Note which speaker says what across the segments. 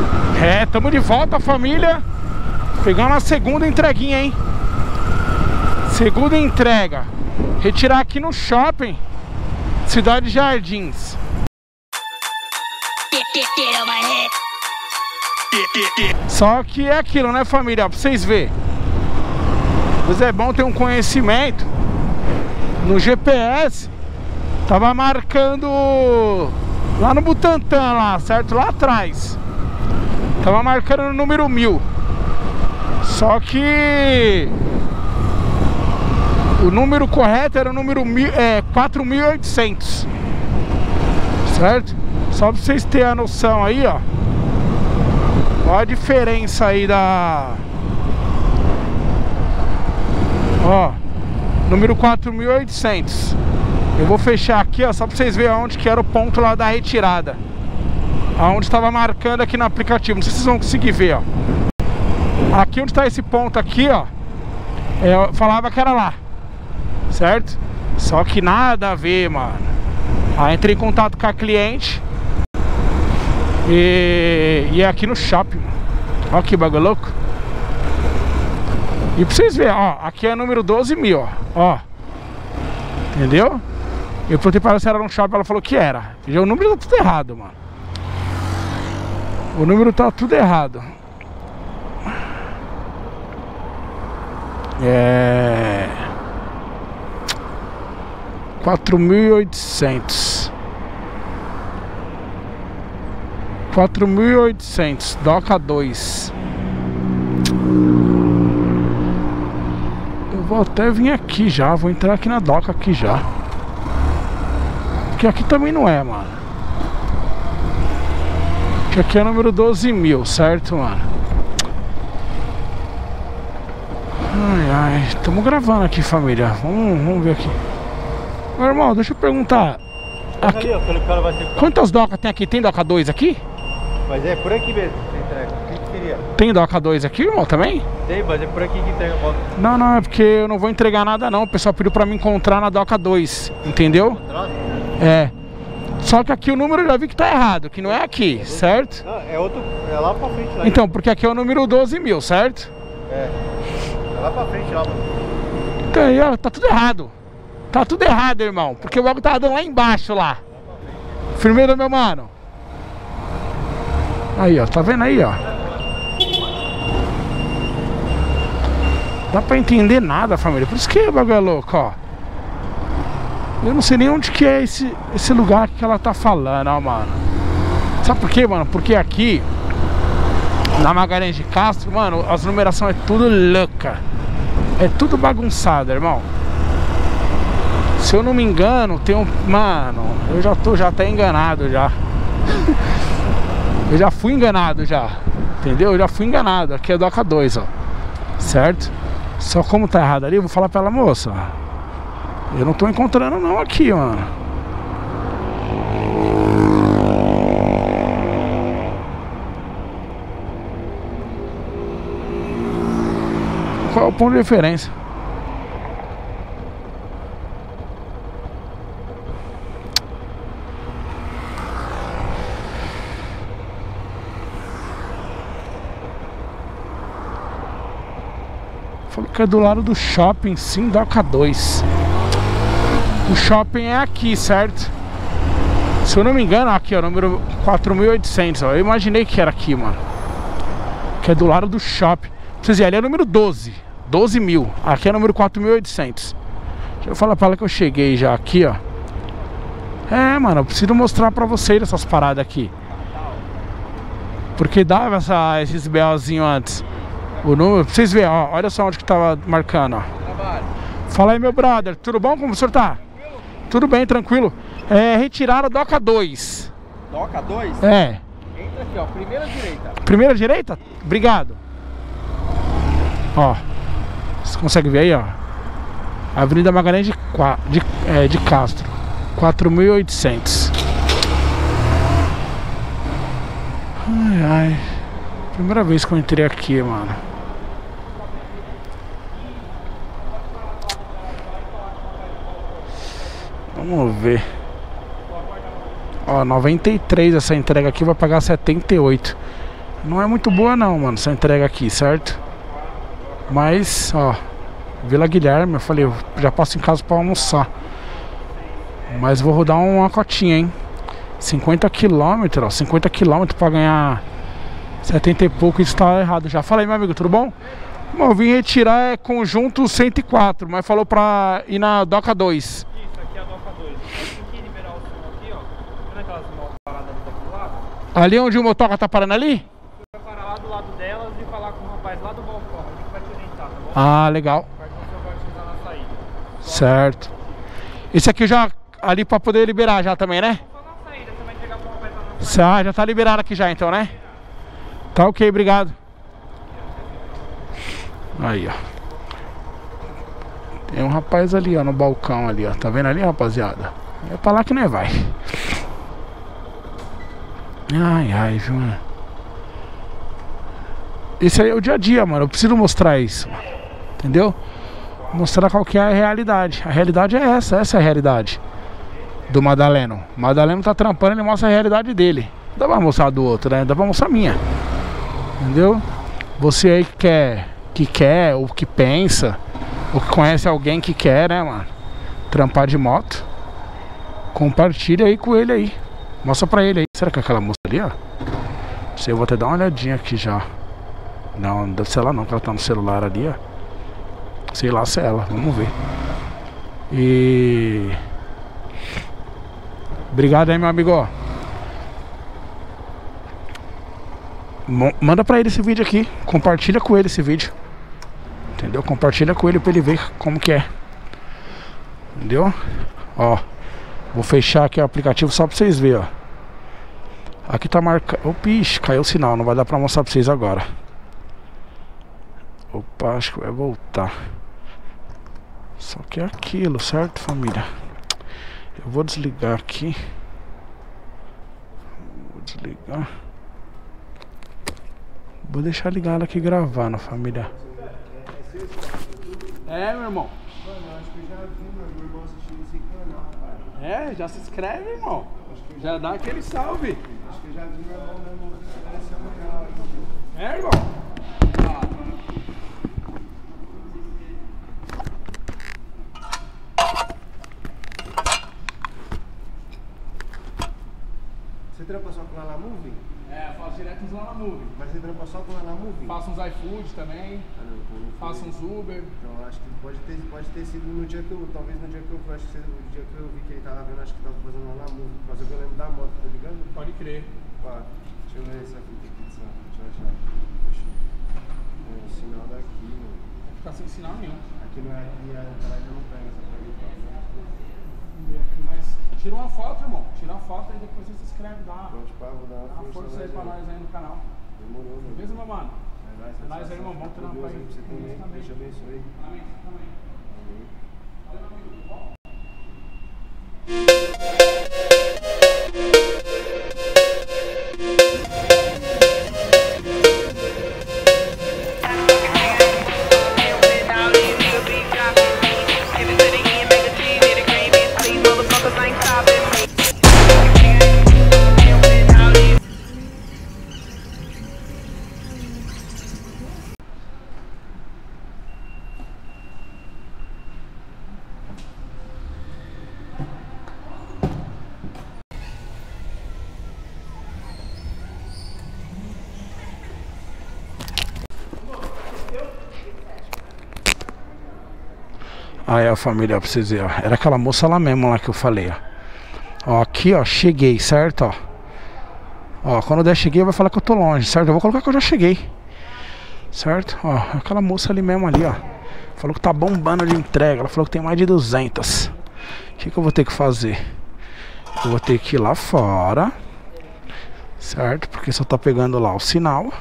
Speaker 1: Tamo de volta, família. Pegando a segunda entreguinha, hein? Segunda entrega. Retirar aqui no shopping Cidade Jardins. Só que é aquilo, né, família? Pra vocês verem. Mas é bom ter um conhecimento. No GPS tava marcando lá no Butantã, lá, certo? Lá atrás tava marcando no número 1000. Só que o número correto era o número 4.800, certo? Só pra vocês terem a noção aí, ó. Olha a diferença aí da... Ó, número 4.800. Eu vou fechar aqui, ó, só pra vocês verem onde que era o ponto lá da retirada. Aonde estava marcando aqui no aplicativo. Não sei se vocês vão conseguir ver, ó. Aqui onde está esse ponto aqui, ó, eu falava que era lá, certo? Só que nada a ver, mano. Aí entrei em contato com a cliente e é aqui no shopping, mano. Ó que bagulho louco. E pra vocês verem, ó, aqui é número 12.000, ó. Entendeu? Eu perguntei para ela se era um shopping, ela falou que era. Já o número tá tudo errado, mano. O número tá tudo errado. 4.800. 4.800, Doca 2. Eu vou até vir aqui já, vou entrar aqui na Doca aqui já. Porque aqui também não é, mano. Porque aqui é o número 12.000, certo, mano? Ai, estamos gravando aqui, família. Vamos ver aqui. Meu irmão, deixa eu perguntar. Aqui, quantas docas tem aqui? Tem Doca 2 aqui?
Speaker 2: Mas é por aqui mesmo que você entrega. O que seria?
Speaker 1: Tem Doca 2 aqui, irmão, também?
Speaker 2: Tem, mas é por aqui que entrega.
Speaker 1: Não, é porque eu não vou entregar nada não. O pessoal pediu pra me encontrar na Doca 2, entendeu? É. Só que aqui o número eu já vi que tá errado, que não é aqui, certo?
Speaker 2: Não, é outro, é lá pra frente lá.
Speaker 1: Então, porque aqui é o número 12.000, certo?
Speaker 2: É lá pra frente lá, mano.
Speaker 1: Então aí, ó, tá tudo errado. Tá tudo errado, irmão. Porque o bagulho tava dando lá embaixo, lá. Firmeza, meu mano. Aí, ó, tá vendo aí, ó? Dá pra entender nada, família. Por isso que o bagulho é louco, ó. Eu não sei nem onde que é esse lugar que ela tá falando, ó, mano. Sabe por quê, mano? Porque aqui na Magalhães de Castro, mano, as numerações é tudo louca. É tudo bagunçado, irmão. Se eu não me engano, tem um... Mano, eu já tô até enganado já. Eu já fui enganado já. Entendeu? Eu já fui enganado. Aqui é Doca 2, ó. Certo? Só como tá errado ali, eu vou falar pra ela, moça, eu não tô encontrando não aqui, mano. Qual é o ponto de referência? Falou que é do lado do shopping, sim, Doca 2. O shopping é aqui, certo? Se eu não me engano, aqui, ó, número 4.800, ó. Eu imaginei que era aqui, mano. Que é do lado do shopping. Pra vocês verem, ali é número 12. 12.000. Aqui é número 4.800. Deixa eu falar pra ela que eu cheguei já aqui, ó. É, mano, eu preciso mostrar pra vocês essas paradas aqui. Porque dava esses BOzinhos antes. O número, pra vocês verem, ó. Olha só onde que tava marcando, ó. Fala aí, meu brother. Tudo bom? Como o senhor tá? Tudo bem, tranquilo. É, retiraram Doca 2.
Speaker 2: Doca 2?
Speaker 1: É.
Speaker 2: Entra aqui, ó, primeira direita.
Speaker 1: Primeira direita? Obrigado. Ó, você consegue ver aí, ó. Avenida Magalhães de Castro, 4.800. Ai, primeira vez que eu entrei aqui, mano. Vamos ver. Ó, 93 essa entrega aqui, vai pagar 78. Não é muito boa não, mano, essa entrega aqui, certo? Mas, ó, Vila Guilherme, eu falei, eu já passo em casa pra almoçar. Mas vou rodar uma cotinha, hein? 50 km, ó, 50 km pra ganhar 70 e pouco, isso tá errado já. Fala aí, meu amigo, tudo bom? Bom, eu vim retirar conjunto 104, mas falou pra ir na Doca 2.
Speaker 2: Isso, aqui é a Doca 2. Tem que liberar o som aqui, ó. Vendo aquelas motos paradas ali daquele lado?
Speaker 1: Ali onde o motoca tá parando ali?
Speaker 2: Vai parar lá do lado delas e falar com o rapaz lá do balcão. A gente vai te orientar, tá bom?
Speaker 1: Ah, legal.
Speaker 2: Vai utilizar na saída.
Speaker 1: Certo. Esse aqui já, ali pra poder liberar já também, né?
Speaker 2: Só na saída, você vai entregar pro rapaz lá na saída.
Speaker 1: Ah, já tá liberado aqui já então, né? Tá ok, obrigado. Aí, ó. Tem um rapaz ali, ó, no balcão ali, ó. Tá vendo ali, rapaziada? É pra lá que nós vai. Ai, ai, viu, mano? Esse aí é o dia a dia, mano. Eu preciso mostrar isso. Entendeu? Mostrar qual que é a realidade. A realidade é essa é a realidade do Madaleno. O Madaleno tá trampando, ele mostra a realidade dele. Não dá pra mostrar do outro, né? Dá pra mostrar a minha. Entendeu? Você aí que quer, ou que pensa, ou que conhece alguém que quer, né, mano, trampar de moto, compartilha aí com ele aí. Mostra pra ele aí. Será que é aquela moça ali, ó? Não sei, eu vou até dar uma olhadinha aqui já. Não, não deve ser ela não, que ela tá no celular ali, ó. Sei lá se é ela, vamos ver. E... obrigado aí, meu amigo, ó. Manda pra ele esse vídeo aqui. Compartilha com ele esse vídeo. Entendeu? Compartilha com ele pra ele ver como que é. Entendeu? Ó, vou fechar aqui o aplicativo só pra vocês verem, ó. Aqui tá marcado. Opa, ixi, caiu o sinal. Não vai dar pra mostrar pra vocês agora. Opa, acho que vai voltar. Só que é aquilo, certo, família? Eu vou desligar aqui. Vou desligar. Vou deixar ligado aqui gravando, família. É, meu irmão.
Speaker 3: Mano, eu acho que eu já vi meu irmão assistindo esse canal, cara.
Speaker 1: É, já se inscreve, irmão. Já dá aquele salve.
Speaker 3: Acho que eu já vi meu irmão mesmo nesse canal aqui.
Speaker 1: É, irmão.
Speaker 3: Você trampa só com ela na Movie?
Speaker 1: É, faço direto lá na Movie.
Speaker 3: Mas você trampa só com ela na Movie?
Speaker 1: Faço uns iFood também.
Speaker 3: Ah, não, então não foi.
Speaker 1: Faço uns Uber.
Speaker 3: Então acho que pode ter sido no dia que eu, talvez no dia que eu fui, acho que o dia que eu vi que ele tava vendo, acho que tava fazendo lá na Movie. Mas eu lembro da moto, tá ligado?
Speaker 1: Pode crer.
Speaker 3: Pá, deixa eu ver essa fita aqui, deixa eu achar. É o sinal daqui, mano.
Speaker 1: Vai ficar sem sinal nenhum.
Speaker 3: Aqui não é, aqui atrás eu não pego essa pra
Speaker 1: Mas tira uma foto, irmão. Tira uma foto e depois você se inscreve. Dá
Speaker 3: Pronto, pá, vou dar
Speaker 1: uma força aí pra nós aí no canal.
Speaker 3: Demorou, meu.
Speaker 1: Beleza, meu mano?
Speaker 3: É nóis,
Speaker 1: Nós aí, irmão. Bom trampo
Speaker 3: Deus
Speaker 1: aí.
Speaker 3: pra você também. Deus te abençoe.
Speaker 1: Amém. Também.
Speaker 3: Amém.
Speaker 1: Valeu, meu amigo. Tudo bom? Aí a família, pra vocês verem, ó. Era aquela moça lá mesmo lá que eu falei, ó. Ó, aqui, ó, cheguei, certo, ó. Ó, quando eu der cheguei, vai falar que eu tô longe, certo? Eu vou colocar que eu já cheguei. Certo? Ó, aquela moça ali mesmo ali, ó. Falou que tá bombando de entrega. Ela falou que tem mais de 200. O que eu vou ter que fazer? Eu vou ter que ir lá fora. Certo? Porque só tá pegando lá o sinal. Vou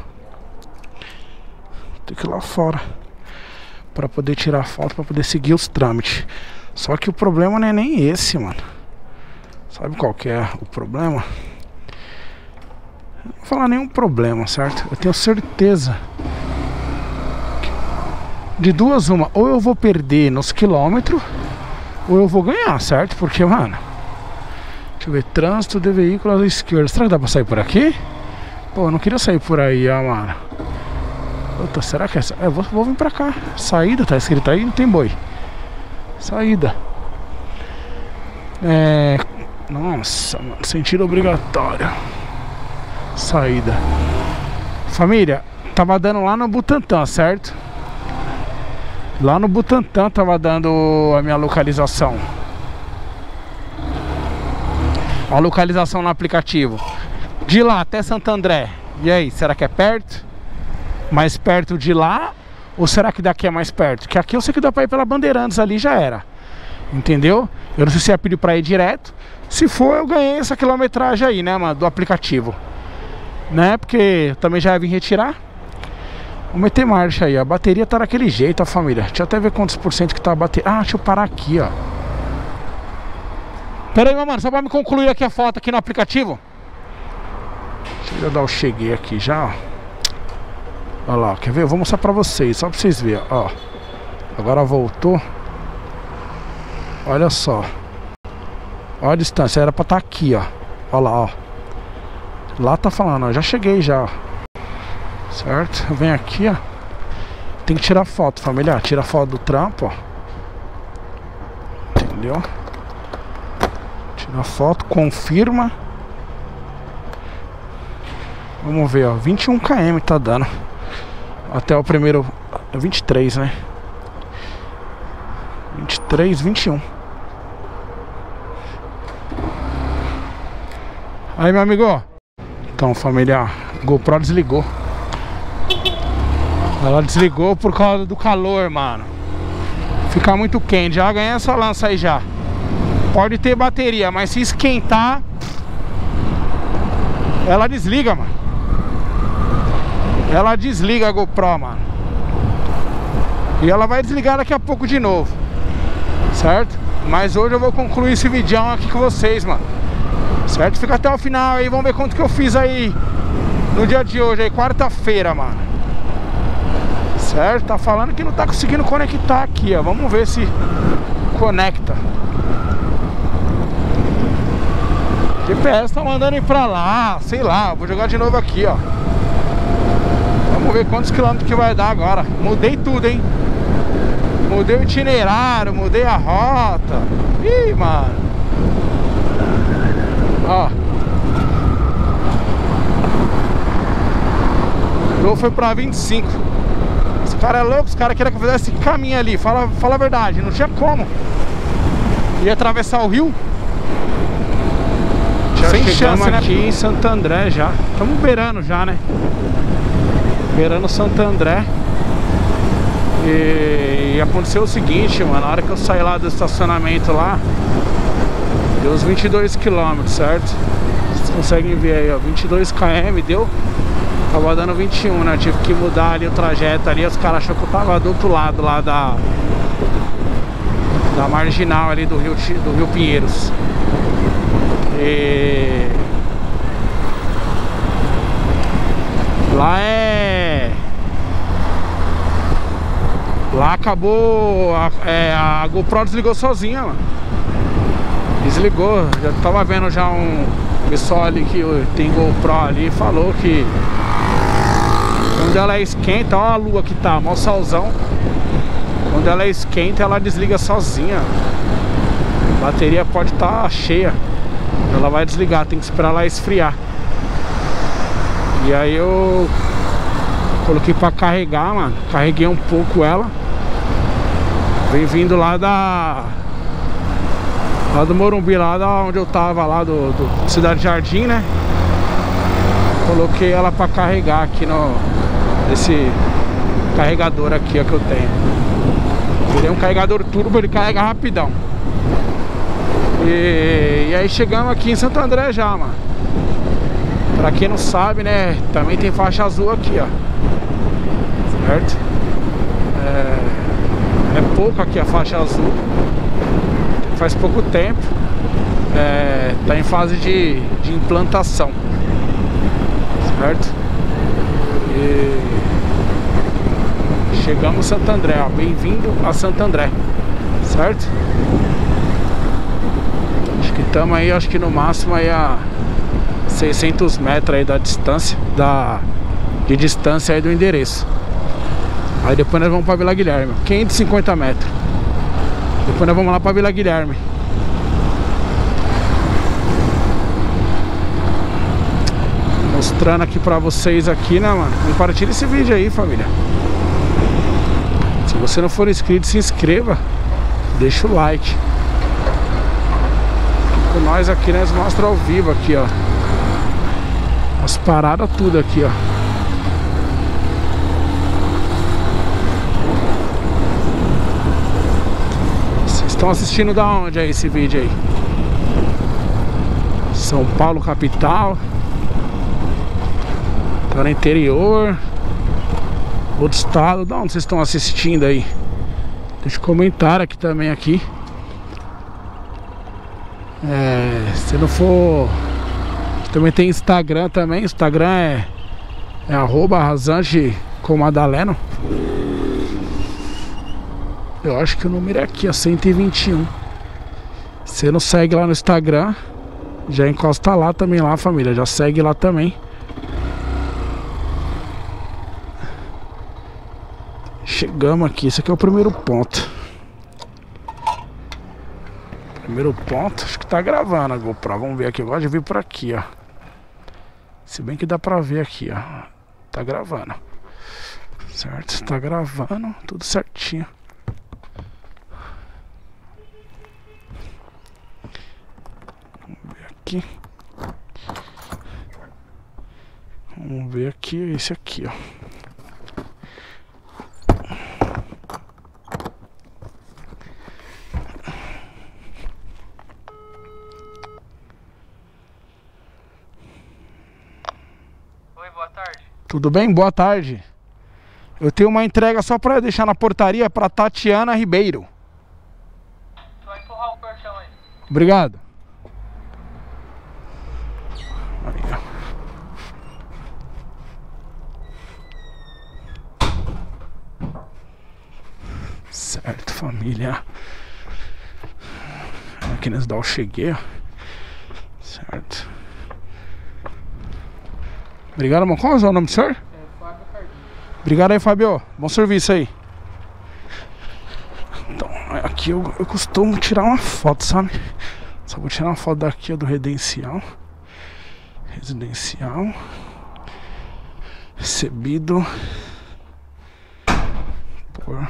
Speaker 1: ter que ir lá fora pra poder tirar a foto, pra poder seguir os trâmites. Só que o problema não é nem esse, mano. Sabe qual que é o problema? Não vou falar nenhum problema, certo? Eu tenho certeza de duas uma. Ou eu vou perder nos quilômetros, ou eu vou ganhar, certo? Porque, mano, deixa eu ver, trânsito de veículos à esquerda. Será que dá pra sair por aqui? Pô, eu não queria sair por aí, ó, mano. Puta, será que é essa? Eu vou vir pra cá. Saída, tá escrito aí, não tem boi. Saída. Nossa, mano, sentido obrigatório. Saída. Família, tava dando lá no Butantã, certo? Lá no Butantã tava dando a minha localização. A localização no aplicativo. De lá até Santo André. E aí, será que é perto? Mais perto de lá? Ou será que daqui é mais perto? Que aqui eu sei que dá pra ir pela Bandeirantes ali, já era. Entendeu? Eu não sei se é pedido pra ir direto. Se for, eu ganhei essa quilometragem aí, né, mano, do aplicativo. Né, porque eu também já ia vir retirar. Vou meter marcha aí, a bateria tá daquele jeito, a família. Deixa eu até ver quantos por cento que tá a bateria. Ah, deixa eu parar aqui, ó. Pera aí, mano, só pra me concluir aqui a foto aqui no aplicativo. Deixa eu dar o cheguei aqui já, ó. Olha lá, quer ver? Eu vou mostrar pra vocês, só pra vocês verem, ó. Agora voltou. Olha só. Olha a distância, era pra estar aqui, ó. Olha lá, ó. Lá tá falando, ó, já cheguei já, ó. Certo? Vem aqui, ó. Tem que tirar foto, família. Tira foto do trampo, ó. Entendeu? Tira foto, confirma. Vamos ver, ó. 21 km tá dando. Até o primeiro. 23, né? 23, 21. Aí, meu amigo. Então, família, GoPro desligou. Ela desligou por causa do calor, mano. Fica muito quente. Já ganhei essa lança aí já. Pode ter bateria, mas se esquentar, ela desliga, mano. Ela desliga a GoPro, mano. E ela vai desligar daqui a pouco de novo. Certo? Mas hoje eu vou concluir esse vídeo aqui com vocês, mano. Certo? Fica até o final aí, vamos ver quanto que eu fiz aí no dia de hoje aí, quarta-feira, mano. Certo? Tá falando que não tá conseguindo conectar aqui, ó. Vamos ver se conecta. GPS tá mandando ir pra lá, sei lá. Vou jogar de novo aqui, ó. Vamos ver quantos quilômetros que vai dar agora. Mudei tudo, hein? Mudei o itinerário, mudei a rota. Ih, mano. Ó. Eu fui pra 25. Esse cara é louco, os caras queriam que eu fizesse esse caminho ali. Fala a verdade, não tinha como. Ia atravessar o rio. Já sem chance, né? Aqui em Santo André já. Estamos beirando já, né? Beirando Santo André. E aconteceu o seguinte, mano. Na hora que eu saí lá do estacionamento lá, deu uns 22 km, certo? Vocês conseguem ver aí, ó. 22 km deu. Tava dando 21, né? Eu tive que mudar ali o trajeto ali. Os caras acharam que eu tava do outro lado lá da marginal ali do Rio Pinheiros. E lá lá acabou a GoPro desligou sozinha, mano. Desligou. Já tava vendo já um pessoal ali que tem GoPro ali, falou que quando ela esquenta, ó a lua que tá, mó solzão. Quando ela esquenta, ela desliga sozinha. A bateria pode estar cheia, ela vai desligar, tem que esperar ela esfriar. E aí eu coloquei pra carregar, mano. Carreguei um pouco ela. Vem vindo lá do Morumbi, lá da onde eu tava, lá do Cidade Jardim, né? Coloquei ela pra carregar aqui nesse carregador aqui, ó, que eu tenho. Ele é um carregador turbo, ele carrega rapidão. E aí chegamos aqui em Santo André já, mano. Pra quem não sabe, né, também tem faixa azul aqui, ó. Certo? É pouco aqui a faixa azul. Faz pouco tempo. Tá em fase de implantação. Certo? E chegamos a Santo André, ó. Bem-vindo a Santo André. Certo? Acho que estamos aí, acho que no máximo aí a 600 metros aí da distância, de distância aí do endereço. Aí depois nós vamos pra Vila Guilherme, 550 metros. Depois nós vamos lá pra Vila Guilherme. Mostrando aqui pra vocês aqui, né, mano? Compartilha esse vídeo aí, família. Se você não for inscrito, se inscreva. Deixa o like. Com nós aqui, nós mostra ao vivo aqui, ó. As paradas tudo aqui, ó. Vocês estão assistindo da onde aí esse vídeo aí? São Paulo, capital. Tá no interior. Outro estado. Da onde vocês estão assistindo aí? Deixa um comentário aqui também aqui. Se não for... Também tem Instagram também. Instagram é @Rasante com Madaleno. Eu acho que o número é aqui, ó, 121. Você não segue lá no Instagram, já encosta lá também, lá, família. Já segue lá também. Chegamos aqui, esse aqui é o primeiro ponto. Primeiro ponto, acho que tá gravando a GoPro. Vamos ver aqui, eu gosto de vir por aqui, ó. Se bem que dá pra ver aqui, ó. Tá gravando. Certo? Tá gravando, tudo certinho. Vamos ver aqui. Vamos ver aqui, esse aqui, ó. Tudo bem? Boa tarde. Eu tenho uma entrega só para deixar na portaria para Tatiana Ribeiro.
Speaker 2: Tu vai empurrar o portão aí.
Speaker 1: Obrigado. Aí, ó. Certo, família. Aqui nesse eu cheguei, ó. Certo. Obrigado, irmão. Qual é o nome do senhor?
Speaker 2: Fábio Cardinho.
Speaker 1: Obrigado aí, Fábio. Bom serviço aí. Então, aqui eu costumo tirar uma foto, sabe? Só vou tirar uma foto daqui, ó, do Residencial. Recebido por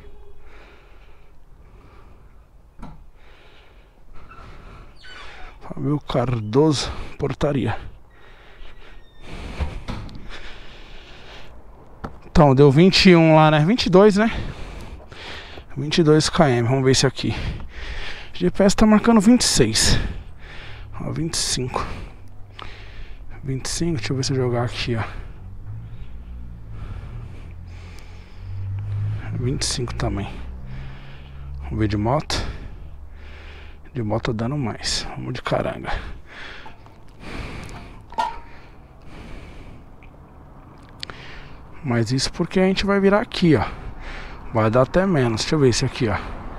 Speaker 1: Fábio Cardoso, portaria. Então, deu 21 lá, né? 22, né? 22 km, vamos ver esse aqui. O GPS tá marcando 26. Ó, 25. 25, deixa eu ver se eu jogar aqui, ó. 25 também. Vamos ver de moto. De moto dando mais. Vamos de caranga. Mas isso porque a gente vai virar aqui, ó. Vai dar até menos. Deixa eu ver esse aqui, ó.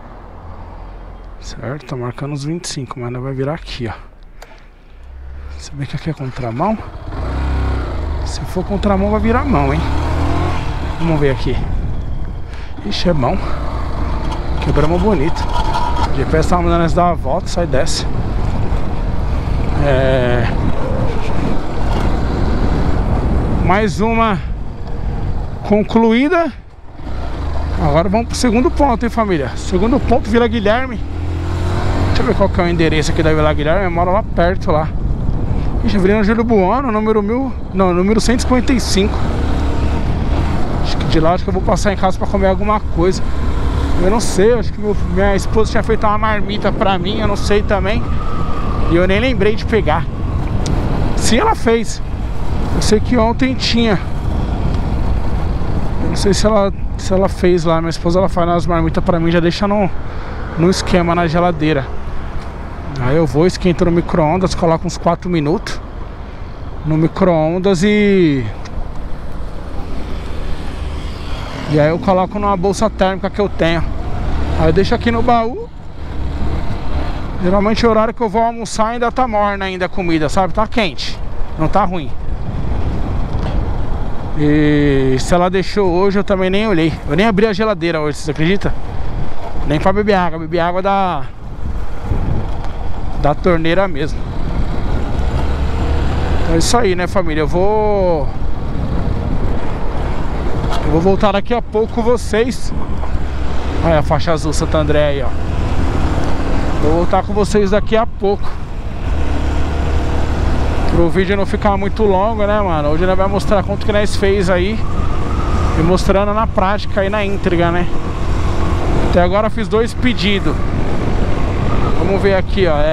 Speaker 1: Certo? Tá marcando uns 25, mas não vai virar aqui, ó. Se bem que aqui é contramão. Se for contramão vai virar mão, hein. Vamos ver aqui. Ixi, é mão. Quebramos bonito. O GPS tá mandando nós dar uma volta, sai e desce. Mais uma concluída. Agora vamos pro segundo ponto, hein, família. Segundo ponto, Vila Guilherme. Deixa eu ver qual que é o endereço aqui da Vila Guilherme. Eu moro lá perto, lá. Ixi, Avenida Júlio Bueno, número 155. Acho que de lá, acho que eu vou passar em casa pra comer alguma coisa. Eu não sei, acho que minha esposa tinha feito uma marmita pra mim, eu não sei também. E eu nem lembrei de pegar. Sim, ela fez. Eu sei que ontem tinha. Eu não sei se ela fez lá. Minha esposa, ela faz umas marmitas pra mim, já deixa no esquema na geladeira. Aí eu vou, esquento no micro-ondas, coloco uns 4 minutos no micro-ondas e aí eu coloco numa bolsa térmica que eu tenho. Aí eu deixo aqui no baú. Geralmente o horário que eu vou almoçar ainda tá morna ainda a comida, sabe? Tá quente. Não tá ruim. E se ela deixou hoje, eu também nem olhei. Eu nem abri a geladeira hoje, vocês acreditam? Nem pra beber água. Beber água da torneira mesmo. Então é isso aí, né, família? Eu vou voltar daqui a pouco com vocês. Olha a faixa azul Santo André aí, ó. Vou voltar com vocês daqui a pouco, pro vídeo não ficar muito longo, né, mano? Hoje nós vai mostrar quanto que nós fez aí, e mostrando na prática aí, na íntegra, né? Até agora eu fiz 2 pedidos. Vamos ver aqui, ó.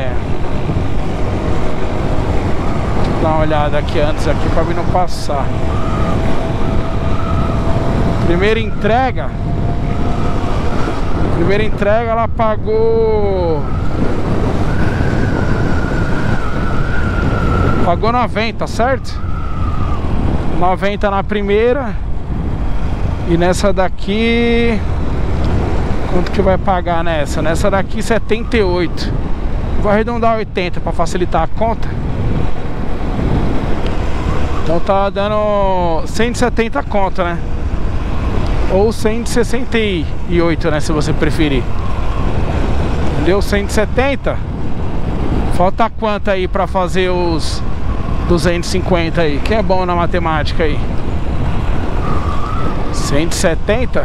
Speaker 1: Dá uma olhada aqui antes, aqui pra mim não passar. Primeira entrega ela pagou 90, certo? 90 na primeira. E nessa daqui, quanto que vai pagar nessa? Nessa daqui 78. Vou arredondar 80 para facilitar a conta. Então tá dando 170 conto, né? Ou 168, né, se você preferir. Deu 170. Falta quanto aí pra fazer os 250 aí? Quem é bom na matemática aí? 170.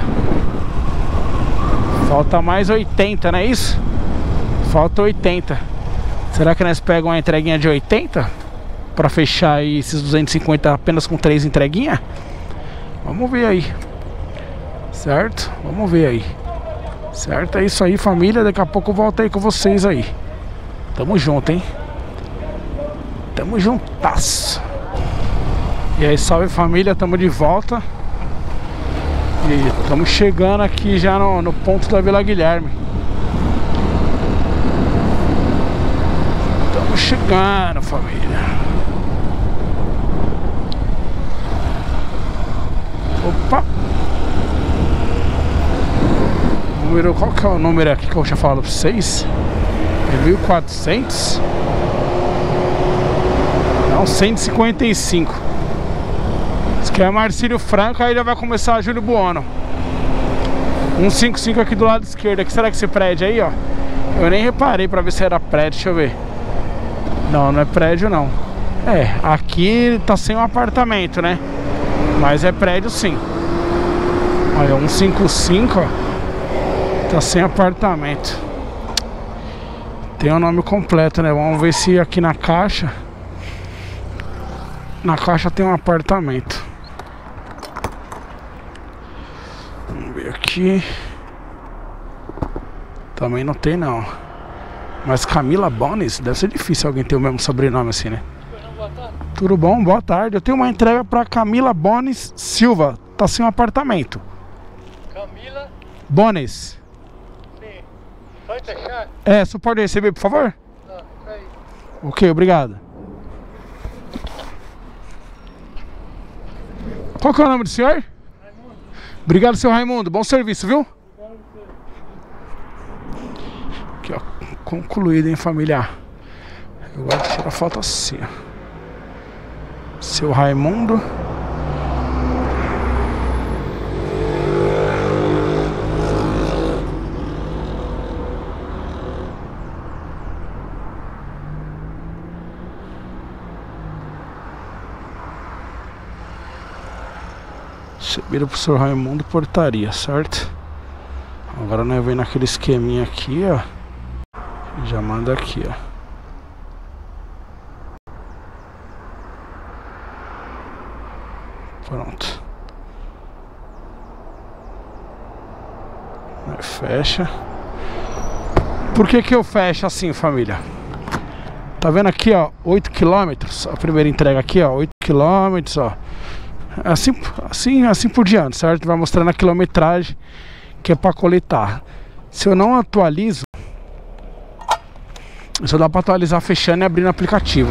Speaker 1: Falta mais 80, não é isso? Falta 80. Será que nós pegamos uma entreguinha de 80? Pra fechar aí esses 250 apenas com 3 entreguinhas? Vamos ver aí. Certo? Vamos ver aí. Certo? É isso aí, família. Daqui a pouco eu volto aí com vocês aí. Tamo junto, hein? Tamo juntasso. E aí, salve família, tamo de volta. E estamos chegando aqui já no ponto da Vila Guilherme. Estamos chegando, família. Opa! Qual que é o número aqui que eu já falo pra vocês? É 1400? Não, 155. Isso aqui é Marcílio Franco, aí já vai começar a Júlio Buono. 155 aqui do lado esquerdo. Aqui, será que esse prédio aí, ó? Eu nem reparei pra ver se era prédio, deixa eu ver. Não, não é prédio não. É, aqui tá sem um apartamento, né? Mas é prédio sim. Olha, 155, ó. Tá sem apartamento. Tem o nome completo, né? Vamos ver se aqui na caixa. Na caixa tem um apartamento. Vamos ver aqui. Também não tem não. Mas Camila Bones, deve ser difícil alguém ter o mesmo sobrenome assim, né? Tudo bom? Boa tarde. Eu tenho uma entrega pra Camila Bones Silva. Tá sem um apartamento.
Speaker 4: Camila
Speaker 1: Bones.
Speaker 4: Pode deixar?
Speaker 1: É, você pode receber, por favor?
Speaker 4: Tá, aí.
Speaker 1: Ok, obrigado. Qual que é o nome do senhor?
Speaker 4: Raimundo.
Speaker 1: Obrigado, seu Raimundo. Bom serviço, viu?
Speaker 4: Obrigado,
Speaker 1: Aqui, ó. Concluído, hein, família? Eu gosto de tirar foto assim, ó. Seu Raimundo. Vira pro senhor Raimundo, portaria, certo? Agora nós vem naquele esqueminha aqui, ó. Já manda aqui, ó. Pronto. Aí fecha. Por que que eu fecho assim, família? Tá vendo aqui, ó, 8 km. A primeira entrega aqui, ó, 8 km, ó. Assim por diante, certo? Vai mostrando a quilometragem que é para coletar. Se eu não atualizo, só dá para atualizar fechando e abrindo o aplicativo.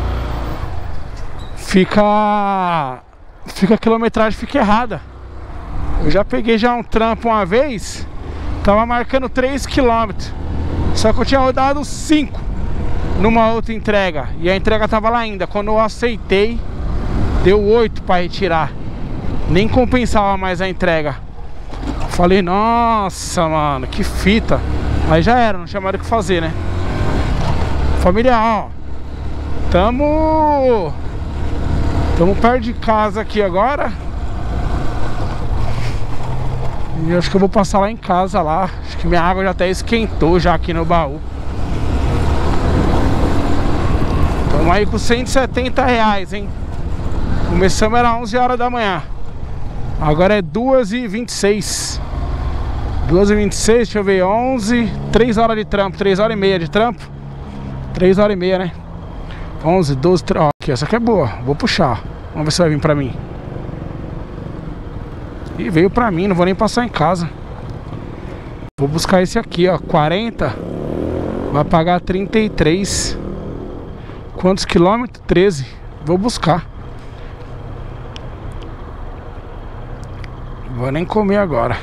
Speaker 1: A quilometragem fica errada. Eu já peguei já um trampo uma vez, tava marcando 3 km, só que eu tinha rodado 5. numa outra entrega. E a entrega tava lá ainda. Quando eu aceitei, deu 8 pra retirar. Nem compensava mais a entrega. Falei, nossa, mano, que fita. Aí já era, não tinha mais o que fazer, né? Família, ó, tamo perto de casa aqui agora. E eu acho que eu vou passar lá em casa lá. Acho que minha água já até esquentou já aqui no baú. Tamo aí com 170 reais, hein? Começamos era 11 horas da manhã. Agora é 2h26. 2h26, deixa eu ver, 11, 3 horas de trampo, 3 horas e meia de trampo. 3 horas e meia, né? 11, 12, 13, ó, aqui, essa aqui é boa, vou puxar. Vamos ver se vai vir pra mim. E veio pra mim, não vou nem passar em casa. Vou buscar esse aqui, ó, 40. Vai pagar 33. Quantos quilômetros? 13. Vou buscar. Vou nem comer agora.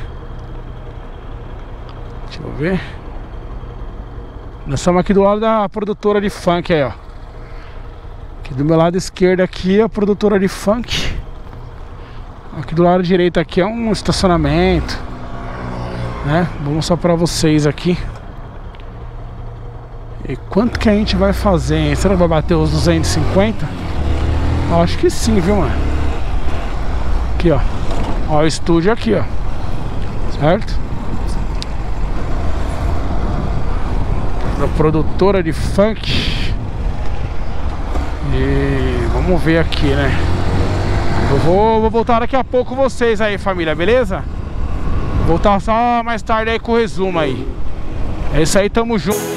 Speaker 1: Deixa eu ver. Nós estamos aqui do lado da produtora de funk aí, ó. Aqui do meu lado esquerdo aqui é a produtora de funk. Aqui do lado direito aqui é um estacionamento, né? Vou mostrar pra vocês aqui. E quanto que a gente vai fazer, hein? Será que vai bater os 250? Eu acho que sim, viu, mano? Aqui, ó. Ó, o estúdio aqui, ó. Certo? Da produtora de funk. E vamos ver aqui, né? Eu vou voltar daqui a pouco com vocês aí, família, beleza? Vou voltar só mais tarde aí com o resumo aí. É isso aí, tamo junto.